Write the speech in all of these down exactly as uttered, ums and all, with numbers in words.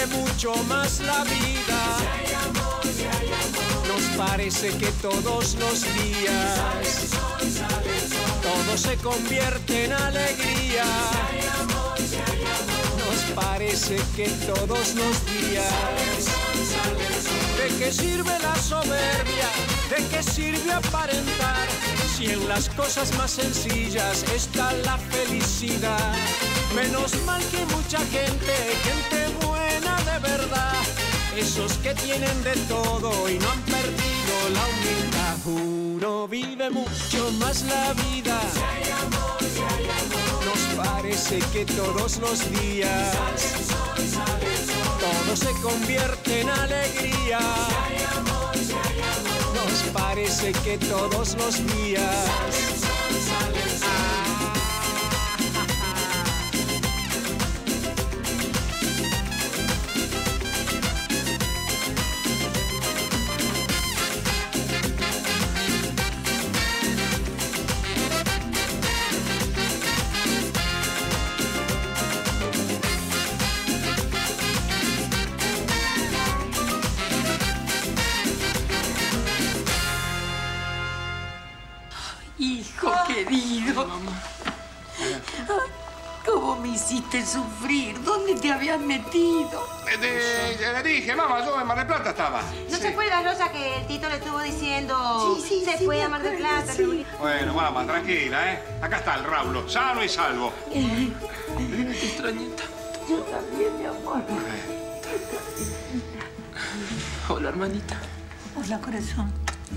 vive mucho más la vida. Si hay amor, si hay amor. Nos parece que todos los días sale el sol, sale el sol. todo se convierte en alegría. Si hay amor, si hay amor. Nos parece que todos los días sale el sol, sale el sol. ¿De qué sirve la soberbia? ¿De qué sirve aparentar? Si en las cosas más sencillas está la felicidad. Menos mal que mucha gente, gente buena de verdad, esos que tienen de todo y no han perdido la humildad. Uno vive mucho más la vida. Si hay amor, si hay amor. Nos parece que todos los días sale el sol, sale el sol. todo se convierte en alegría. Si hay amor, si hay amor. Nos parece que todos los días sale el sol, sale el sol. Hijo querido. ¿Cómo me hiciste sufrir? ¿Dónde te habías metido? Eh, le dije, mamá, yo en Mar del Plata estaba. ¿No Sí. se acuerda, Rosa, que el Tito le estuvo diciendo Sí, sí, se sí, fue me a Mar del acuerdo, Plata? sí. Bueno, mamá, tranquila, ¿eh? Acá está el Raulo, sano y salvo. Te extrañé tanto. Yo también, mi amor. Hola, hermanita. Hola, corazón.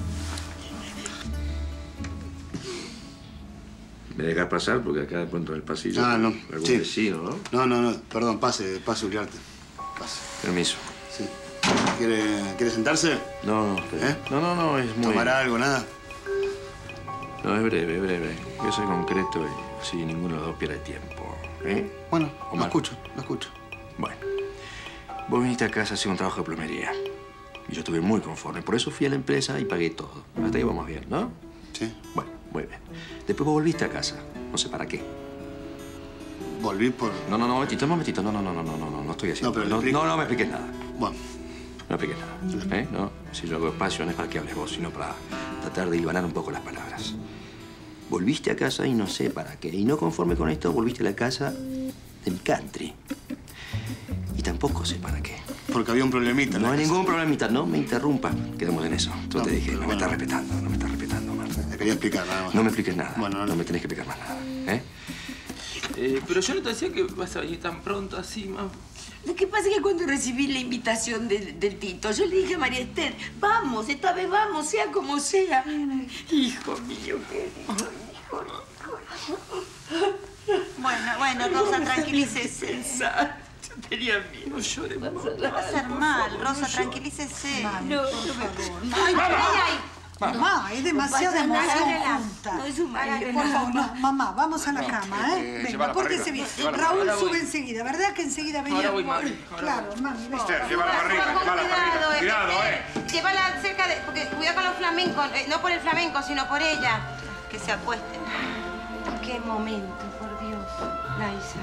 ¿Me dejas pasar? Porque acá de pronto en el pasillo... Ah, no. Algún Sí. vecino, ¿no? No, no, no. Perdón, pase, pase, Uriarte. Pase. Permiso. Sí. ¿Quiere, ¿quiere sentarse? No, no, espera. ¿Eh? No, no, no, es muy... ¿Tomar algo, nada? No, es breve, es breve. Yo soy concreto y así ninguno de los dos pierde tiempo. ¿Eh? Bueno, lo Omar. escucho, lo escucho. Bueno, vos viniste a casa a hacer un trabajo de plomería. Y yo estuve muy conforme. Por eso fui a la empresa y pagué todo. Hasta ahí vamos bien, ¿no? Sí. Bueno, muy bien. Después vos volviste a casa. No sé para qué. Volví por... No, no, no, momentito, un momentito. No, no, no, no, no, no, no, no estoy haciendo... No, pero le no, explico. no, no me expliques nada. Bueno, No me expliques nada. ¿Eh? No, si yo hago espacio no es para que hables vos, sino para tratar de hilvanar un poco las palabras. Volviste a casa y no sé para qué. Y no conforme con esto, volviste a la casa de mi country. Y tampoco sé para qué. porque había un problemita. en No la hay casa. ningún problemita. No me interrumpas. Quedamos en eso. Yo No, te dije, pero no me bueno. estás respetando. No me estás respetando, Marta. Te quería explicar nada más. No me expliques nada. Bueno, no, no no. me tenés que explicar más nada. ¿Eh? Eh, pero yo no te decía que vas a venir tan pronto así, mamá. Lo que pasa es que cuando recibí la invitación del, del Tito, yo le dije a María Esther, vamos, esta vez vamos, sea como sea. Hijo mío, querido, hijo, hijo. Bueno, bueno, Rosa, tranquilícese. Pensar, yo tenía miedo. No llores, mamá. Va a ser mal, Rosa, tranquilícese. No, no me Ay, ay, ay. Mamá, es demasiada No pasa emoción nada. junta. No es un mal. Por favor, no, mamá, vamos a la cama, ¿eh? eh, Venga, llévala para pórtese arriba, bien. llévala para Raúl arriba. sube Ahora voy. enseguida, ¿verdad que enseguida venía? Ahora voy, mami, ahora Claro, mami, ven. Esther, llévala para arriba, Con llévala para cuidado, arriba. eh, Cuidado, eh. eh. Llévala cerca de... Porque cuidado con los flamencos. eh, no por el flamenco, sino por ella. Que se acuesten. Qué momento, por Dios. Laisa.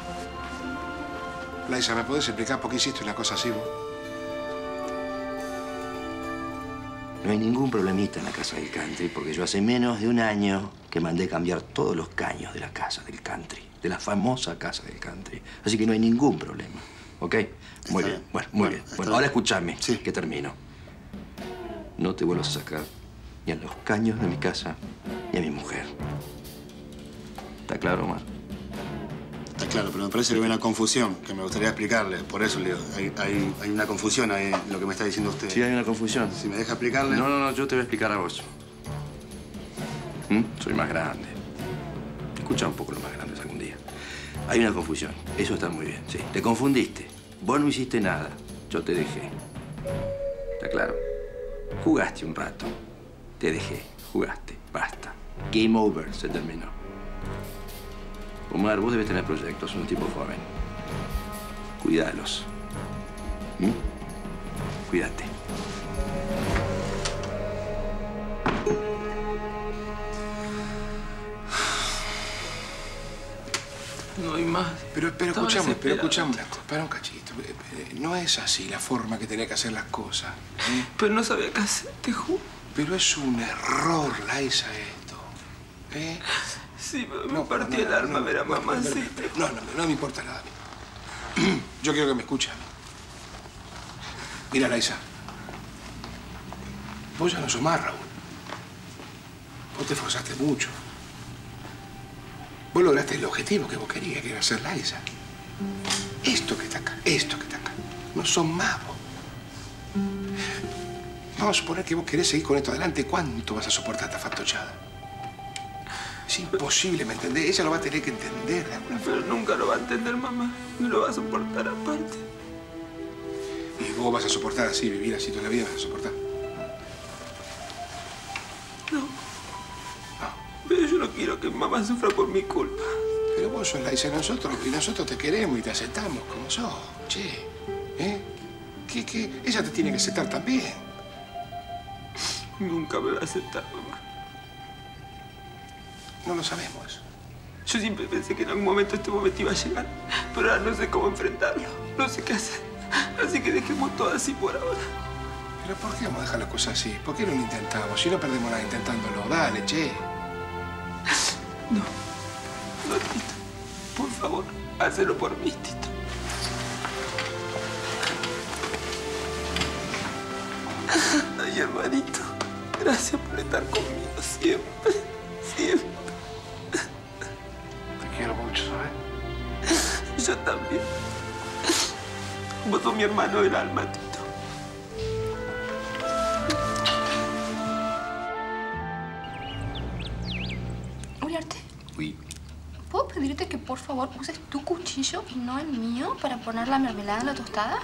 Laisa, ¿me podés explicar por qué hiciste una cosa así vos? No hay ningún problemita en la casa del country, porque yo hace menos de un año que mandé cambiar todos los caños de la casa del country, de la famosa casa del country. Así que no hay ningún problema, ¿ok? Muy Está bien, bien. bueno, muy Bueno, bien. está Bueno, bien. ahora escúchame, Sí. que termino. No te vuelvas a sacar ni a los caños de mi casa, ni a mi mujer. ¿Está claro, Omar? Está claro, pero me parece que hay una confusión que me gustaría explicarle. Por eso le digo, hay, hay, hay una confusión ahí en lo que me está diciendo usted. Sí, hay una confusión. Si me deja explicarle... No, no, no, yo te voy a explicar a vos. ¿Mm? Soy más grande. Escucha un poco los más grandes algún día. Hay una confusión. Eso está muy bien, sí. Te confundiste. Vos no hiciste nada. Yo te dejé. ¿Está claro? Jugaste un rato. Te dejé. Jugaste. Basta. Game over. Se terminó. Omar, vos debes tener proyectos. Sos un tipo joven. Cuídalos. ¿Mm? Cuídate. No hay más. Pero, pero Estaba escuchame, pero desesperado. escuchame una cosa. Para un cachito. Eh, eh, No es así la forma que tenía que hacer las cosas. ¿eh? Pero no sabía qué hacer, te juro. Pero es un error, Laisa, esto. ¿Eh? Sí, me, me No, partí no, el no, alma no, ver a no, mamá no, así. No, no, no me importa nada. Yo quiero que me escuche a mí. Mira, Laisa. Vos ya no sos más, Raúl. Vos te esforzaste mucho. Vos lograste el objetivo que vos querías, que era ser Laisa. Esto que está acá, esto que está acá, no son más vos. Vamos a suponer que vos querés seguir con esto adelante. ¿Cuánto vas a soportar esta fantochada? Es imposible, ¿me entendés? Ella lo va a tener que entender de alguna forma. Pero nunca lo va a entender, mamá. No lo va a soportar aparte. Y vos vas a soportar así, vivir así toda la vida, vas a soportar. No. Pero yo no quiero que mamá sufra por mi culpa. Pero vos sos Laisa de nosotros y nosotros te queremos y te aceptamos como sos, che. ¿Eh? ¿Qué, qué? Ella te tiene que aceptar también. Nunca me va a aceptar, mamá. No lo sabemos. Yo siempre pensé que en algún momento este momento iba a llegar, pero ahora no sé cómo enfrentarlo. No sé qué hacer. Así que dejemos todo así por ahora. ¿Pero por qué vamos a dejar las cosas así? ¿Por qué no lo intentamos? Si no perdemos nada intentándolo. Dale, che. No. No, Tito. Por favor, hazlo por mí, Tito. Ay, hermanito. Gracias por estar conmigo siempre. Siempre. Te quiero mucho, ¿sabes? Yo también. Vos sos mi hermano del alma, Tito. Uriarte, Uy. ¿puedo pedirte que por favor uses tu cuchillo y no el mío para poner la mermelada en la tostada?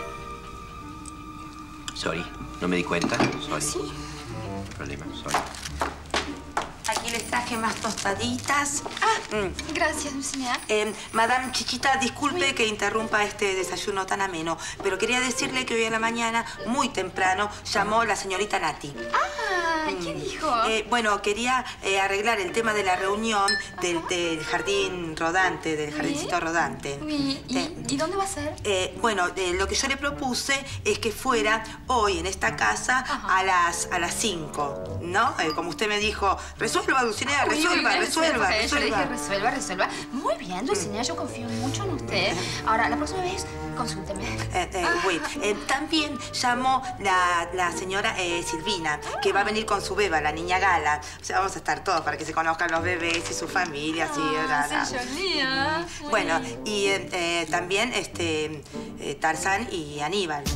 Sorry, no me di cuenta. Sorry. Sí. No hay problema, sorry. Aquí les traje más tostaditas. Ah, Mm. gracias, Dulcinea. Eh, Madame Chichita, disculpe que interrumpa este desayuno tan ameno, pero quería decirle que hoy a la mañana, muy temprano, llamó la señorita Nati. Ah, ¿qué dijo? Eh, bueno, quería eh, arreglar el tema de la reunión del, del jardín rodante, del jardincito rodante. Uy, ¿y, Eh, ¿y dónde va a ser? Eh, bueno, eh, lo que yo le propuse es que fuera hoy en esta casa a las a las cinco, ¿no? Eh, como usted me dijo, resuelva, Dulcinea, Uy, resuelva, uy, resuelva, perfecto. Yo le resuelva. dije resuelva, resuelva. Muy bien, Dulcinea, yo confío mucho en usted. Ahora, la próxima vez, consúlteme. Eh, eh, wait. Eh, también llamó la, la señora eh, Silvina, que va a venir con su beba, la niña Gala. O sea, vamos a estar todos para que se conozcan los bebés y sus familias. Y, Ah, bla, bla. sí, Yolía. Muy Bueno, bien. y eh, eh, también este, eh, Tarzán y Aníbal.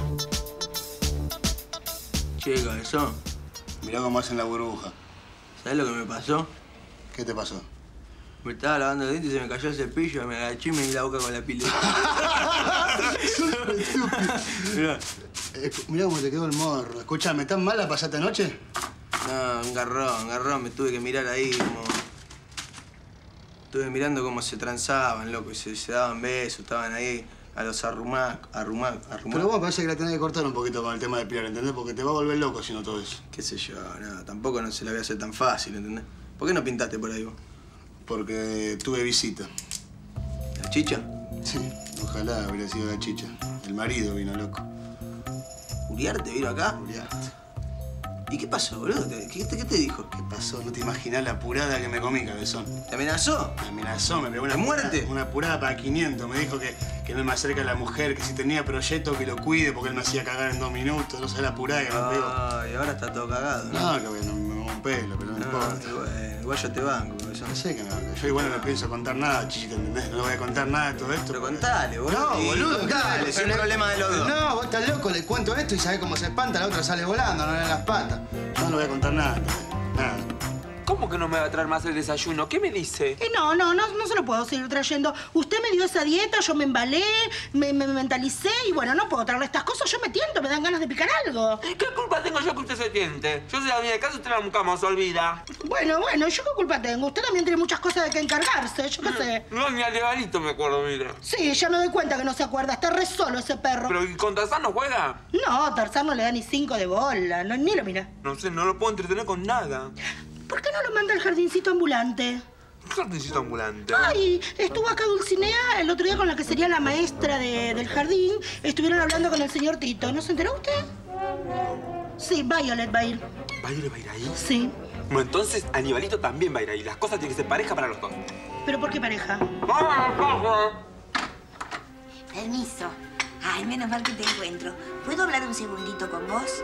Che, cabezón, Mirá cómo hacen la burbuja. ¿sabes lo que me pasó? ¿Qué te pasó? Me estaba lavando los dientes y se me cayó el cepillo, me agaché y me di la boca con la pileta. Mirá. Eh, mirá cómo te quedó el morro. Escuchame, ¿tan mal la pasaste anoche? No, un garrón, un garrón. Me tuve que mirar ahí como... Estuve mirando cómo se transaban, loco, y se, se daban besos, estaban ahí a los arrumac, arrumac, arrumac. Pero vos parece que la tenés que cortar un poquito con el tema de Pilar, ¿entendés? Porque te va a volver loco si no todo eso. Qué sé yo, no, tampoco no se la voy a hacer tan fácil, ¿entendés? ¿Por qué no pintaste por ahí vos? Porque tuve visita. ¿La chicha? Sí, ojalá hubiera sido la chicha. El marido vino loco. ¿Uriarte vino acá? Uriarte. ¿Y qué pasó, boludo? ¿Qué, qué, qué te dijo? ¿Qué pasó? No te imaginás la apurada que me comí, cabezón. ¿Te amenazó? Me amenazó, me pegó una ¿De muerte? apurada- Una apurada para quinientos. Me dijo que, que no me acerque a la mujer, que si tenía proyecto que lo cuide porque él me hacía cagar en dos minutos. No sé la apurada que me pegó. Ay, ahora está todo cagado, ¿no? No, que bueno, me me un pelo, pero no, No, importa. bueno, igual yo te banco, cabezón. No sé que me Yo igual no le pienso contar nada, chichita, ¿entendés? No le voy a contar nada de todo esto. Pero porque- contale, boludo. No, Y boludo, contale, ¿qué? es un problema de los dos. No, vos estás loco, le cuento esto y sabés cómo se espanta, la otra sale volando, no le dan las patas. Yo no le voy a contar nada, ¿entendés? Nada. ¿Cómo que no me va a traer más el desayuno? ¿Qué me dice? Eh, no, no, no, no se lo puedo seguir trayendo. Usted me dio esa dieta, yo me embalé, me, me mentalicé y bueno, no puedo traerle estas cosas. Yo me tiento, me dan ganas de picar algo. ¿Qué culpa tengo yo que usted se tiente? Yo soy la mía de casa, usted la mucama, se olvida. Bueno, bueno, ¿yo qué culpa tengo? Usted también tiene muchas cosas de que encargarse, yo qué sé. No, ni al legalito me acuerdo, mire. Sí, ya me doy cuenta que no se acuerda, está re solo ese perro. ¿Pero y con Tarzán no juega? No, Tarzán no le da ni cinco de bola, no, ni lo mira. No sé, no lo puedo entretener con nada. ¿Por qué no lo manda al jardincito ambulante? Un jardincito ambulante. Ay, estuvo acá Dulcinea el otro día con la que sería la maestra de, del jardín. Estuvieron hablando con el señor Tito. ¿No se enteró usted? Sí, Violet va a ir. ¿Violet va a ir ahí? Sí. Bueno, entonces Anibalito también va a ir ahí. Las cosas tienen que ser pareja para los dos. ¿Pero por qué pareja? Permiso. Ay, menos mal que te encuentro. ¿Puedo hablar un segundito con vos?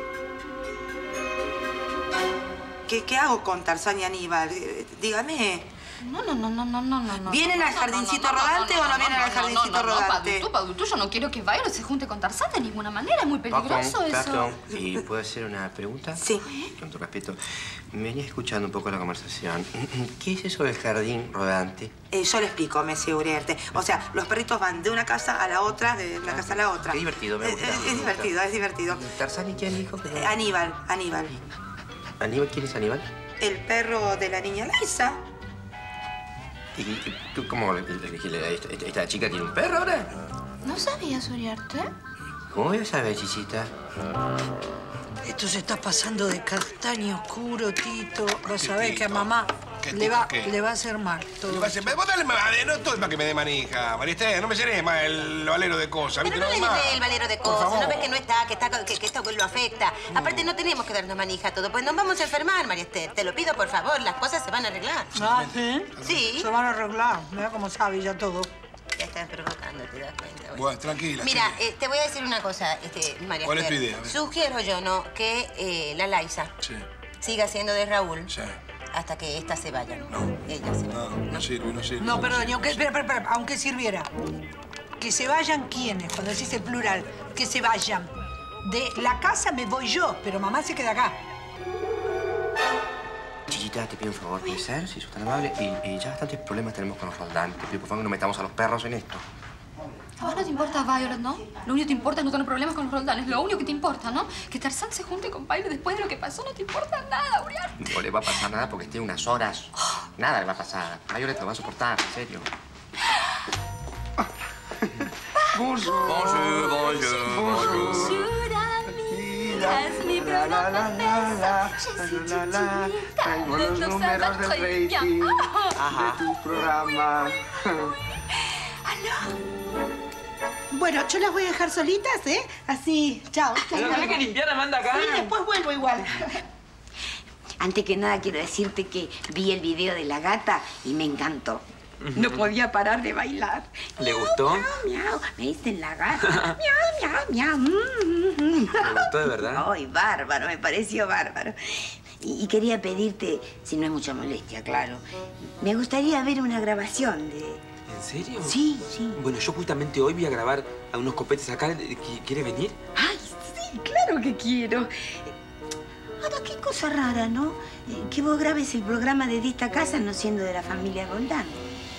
¿Qué, qué hago con Tarzán y Aníbal? Eh, dígame. No, no, no, no, no, no, no. ¿Vienen al jardincito rodante o no vienen al jardincito rodante? No, Padutu, yo no quiero que Violet se junte con Tarzán de ninguna manera. Es muy peligroso Perdón, eso. perdón. ¿Y puedo hacer una pregunta? Sí. Con tu respeto. Me venía escuchando un poco la conversación. ¿Qué es eso del jardín rodante? Eh, yo le explico, Messi Uriarte. O sea, los perritos van de una casa a la otra, de una casa a la otra. Qué divertido, me gusta. Es, es, es divertido, es divertido. ¿Tarzán y quién dijo? Eh, Aníbal, Aníbal. ¿Aníbal? ¿Quién es Aníbal? El perro de la niña Laisa. ¿Y, y tú cómo le dijiste? ¿Esta, esta chica tiene un perro ahora? ¿No sabías, Uriarte? ¿Cómo voy a saber, Chisita? Esto se está pasando de castaño oscuro, Tito. Vas a ver Tito? que a mamá ¿Qué, le Tito, va, qué? le va a hacer mal. Todo. Le va a hacer- Vos dale más, no estoy para que me dé manija. María Esther, no me seré más el valero de cosas, Pero ¿viste? no le más. dé el valero de Por cosas, favor. no ves que no está, que, está, que, que esto lo afecta. Aparte, no tenemos que darnos manija a todo, pues nos vamos a enfermar, María Esther. Te lo pido, por favor, las cosas se van a arreglar. Ah, ¿sí? Sí. Se van a arreglar. Mira cómo sabe ya todo. Ya estás provocando, ¿te das cuenta? Bueno, Bueno, tranquila. Mira, sí. eh, te voy a decir una cosa, este, María ¿Cuál es Esther. tu idea? A ver. Sugiero yo, ¿no?, que eh, la Laisa Sí, siga siendo de Raúl sí. hasta que ésta se vaya. No. Ella se vaya. No, no sirve, no sirve. No, perdón, y aunque, espera, espera, espera, aunque sirviera. Que se vayan quiénes, cuando decís el plural, que se vayan. De la casa me voy yo, pero mamá se queda acá. Chichita, te pido un favor, ¿puede ser? Si sos tan amable. Y, y ya bastantes problemas tenemos con los roldantes. Te pido, por favor, que no metamos a los perros en esto. A vos no te importa Violet, ¿no? Lo único que te importa es no tener problemas con los roldanes. Lo único que te importa, ¿no? Que Tarzán se junte con Violet después de lo que pasó. No te importa nada, Uriarte. No le va a pasar nada porque esté unas horas. Nada le va a pasar. Violet lo va a soportar, en serio. Bonjour. Bonjour, bonjour, bonjour. Es mi programa. Traigo los números del rating de tu programa. Bueno, yo las voy a dejar solitas, ¿eh? Así, chao. ¿Pero tenés que limpiar, Amanda, acá? Sí, después vuelvo igual. Antes que nada quiero decirte que vi el video de la gata y me encantó. No podía parar de bailar. ¿Le gustó? Miau, miau. Me dicen la gata. Miau, miau, miau. Mm. ¿Le gustó de verdad? Ay, bárbaro, me pareció bárbaro. Y, y quería pedirte, si no es mucha molestia, claro, me gustaría ver una grabación de... ¿En serio? Sí, sí. Bueno, yo justamente hoy voy a grabar a unos copetes acá. ¿Qui- ¿Quiere venir? Ay, sí, claro que quiero. Ahora, qué cosa rara, ¿no? Eh, Que vos grabes el programa desde esta casa no siendo de la familia Roldán.